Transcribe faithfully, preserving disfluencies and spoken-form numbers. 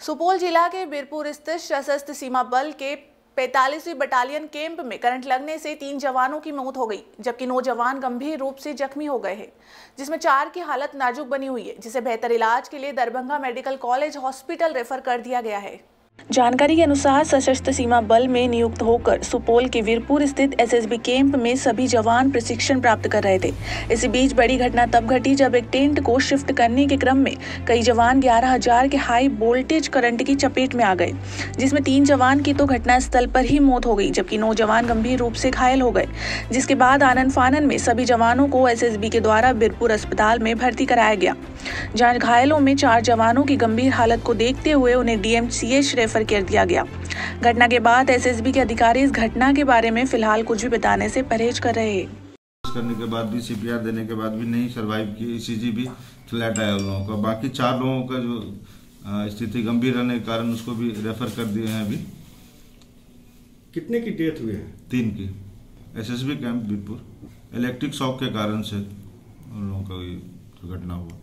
सुपौल जिला के बीरपुर स्थित सशस्त्र सीमा बल के पैंतालीसवीं बटालियन कैंप में करंट लगने से तीन जवानों की मौत हो गई, जबकि नौ जवान गंभीर रूप से जख्मी हो गए हैं, जिसमें चार की हालत नाजुक बनी हुई है, जिसे बेहतर इलाज के लिए Darbhanga medical college hospital refer कर दिया गया है। जानकारी के अनुसार सशस्त्र सीमा बल में नियुक्त होकर सुपौल के वीरपुर स्थित एसएसबी कैंप में सभी जवान प्रशिक्षण प्राप्त कर रहे थे। इसी बीच बड़ी घटना तब घटी जब एक टेंट को शिफ्ट करने के क्रम में कई जवान ग्यारह हजार के हाई वोल्टेज करंट की चपेट में आ गए, जिसमें तीन जवान की तो घटनास्थल पर ही मौत हो गई, जबकि नौ जवान गंभीर रूप से घायल हो गए। जिसके बाद आनन फानन में सभी जवानों को एसएसबी के द्वारा वीरपुर अस्पताल में भर्ती कराया गया, जहाँ घायलों में चार जवानों की गंभीर हालत को देखते हुए उन्हें डीएमसीएच रेफर कर दिया गया। घटना के बाद एसएसबी के अधिकारी इस घटना के बारे में फिलहाल कुछ भी बताने से परहेज कर रहे हैं। करने के बाद भी सीपीआर देने के बाद भी नहीं सर्वाइव की, ईसीजी भी फ्लैट आया उन लोगों का। बाकी चार लोगों का जो स्थिति गंभीर रहने के कारण उसको भी रेफर कर दिए हैं। अभी कितने की डेथ हुई है? तीन की। SSB camp Birpur electric shock के कारण से उन लोगों का दुर्घटना हुआ।